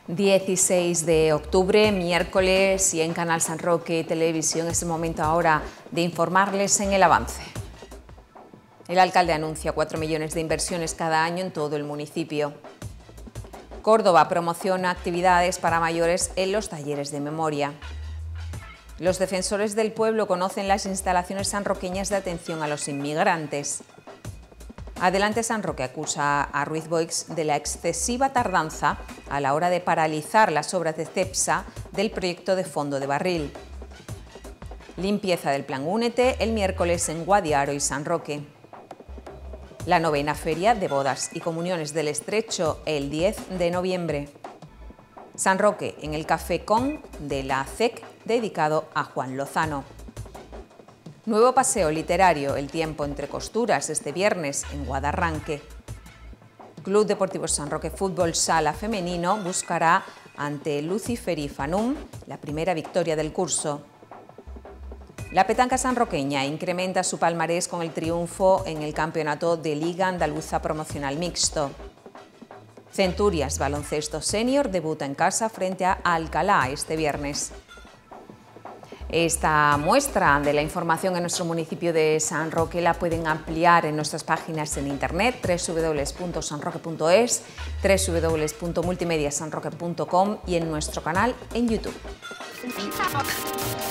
16 de octubre, miércoles, y en Canal San Roque Televisión es el momento ahora de informarles en el avance. El alcalde anuncia 4 millones de inversiones cada año en todo el municipio. Córdoba promociona actividades para mayores en los talleres de memoria. Los defensores del pueblo conocen las instalaciones sanroqueñas de atención a los inmigrantes. Adelante San Roque acusa a Ruiz Boix de la excesiva tardanza a la hora de paralizar las obras de CEPSA del proyecto de fondo de barril. Limpieza del Plan Únete el miércoles en Guadiaro y San Roque. La 9ª Feria de Bodas y Comuniones del Estrecho el 10 de noviembre. San Roque en el Café Con de la CEC dedicado a Juan Lozano. Nuevo paseo literario El tiempo entre costuras este viernes en Guadarranque. Club Deportivo San Roque Fútbol Sala Femenino buscará ante Lucifer y Fanum la primera victoria del curso. La petanca sanroqueña incrementa su palmarés con el triunfo en el campeonato de Liga Andaluza Promocional Mixto. Centurias Baloncesto Senior debuta en casa frente a Alcalá este viernes. Esta muestra de la información en nuestro municipio de San Roque la pueden ampliar en nuestras páginas en internet www.sanroque.es, www.multimediasanroque.com y en nuestro canal en YouTube.